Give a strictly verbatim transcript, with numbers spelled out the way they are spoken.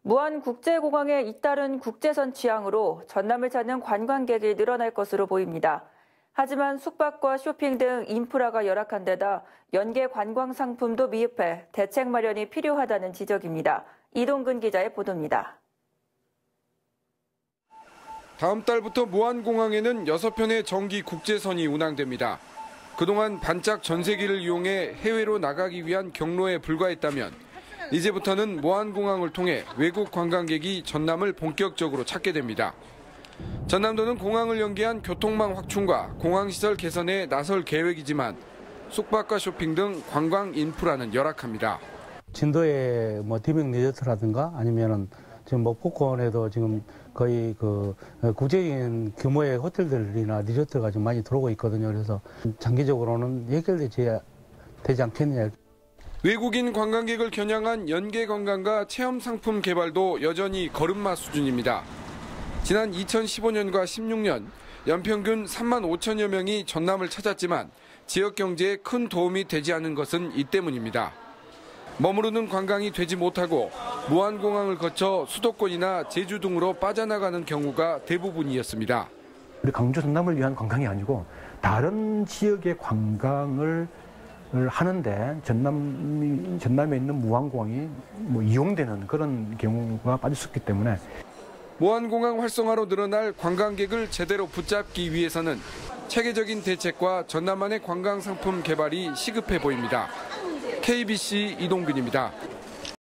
무안국제공항의 잇따른 국제선 취항으로 전남을 찾는 관광객이 늘어날 것으로 보입니다. 하지만 숙박과 쇼핑 등 인프라가 열악한 데다 연계 관광 상품도 미흡해 대책 마련이 필요하다는 지적입니다. 이동근 기자의 보도입니다. 다음 달부터 무안공항에는 여섯 편의 정기 국제선이 운항됩니다. 그동안 반짝 전세기를 이용해 해외로 나가기 위한 경로에 불과했다면 이제부터는 무안공항을 통해 외국 관광객이 전남을 본격적으로 찾게 됩니다. 전남도는 공항을 연계한 교통망 확충과 공항시설 개선에 나설 계획이지만 숙박과 쇼핑 등 관광 인프라는 열악합니다. 진도의 뭐 디밍 리조트라든가 아니면은 지금 뭐 포콘에도 지금 거의 그 국제적인 규모의 호텔들이나 리조트가 좀 많이 들어오고 있거든요. 그래서 장기적으로는 해결되지 되지 않겠느냐. 외국인 관광객을 겨냥한 연계 관광과 체험 상품 개발도 여전히 걸음마 수준입니다. 지난 이천십오 년과 십육 년 연평균 삼만 오천여 명이 전남을 찾았지만 지역 경제에 큰 도움이 되지 않은 것은 이 때문입니다. 머무르는 관광이 되지 못하고 무안공항을 거쳐 수도권이나 제주 등으로 빠져나가는 경우가 대부분이었습니다. 우리 강원도 전남을 위한 관광이 아니고 다른 지역의 관광을 하는데 전남, 전남에 있는 무안공항이 뭐 이용되는 그런 경우가 빠졌었기 때문에 무안공항 활성화로 늘어날 관광객을 제대로 붙잡기 위해서는 체계적인 대책과 전남만의 관광 상품 개발이 시급해 보입니다. 케이비씨 이동균입니다.